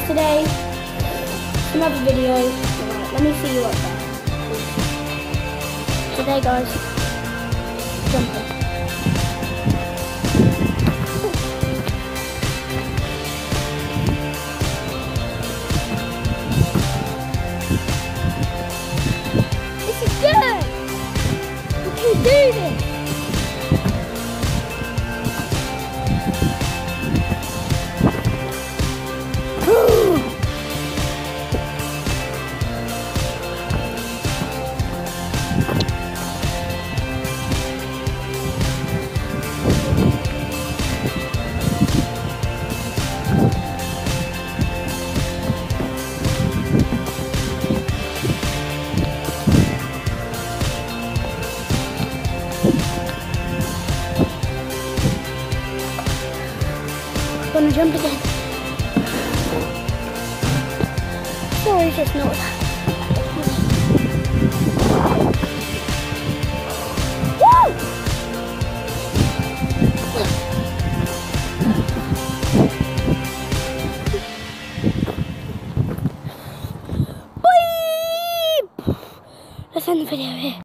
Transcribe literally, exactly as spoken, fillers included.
today, another video. Right, let me see you up there. Today guys, jumping. This is good! We can do this! I'm gonna jump again. Sorry if it's not. Woo! Let's end the video here.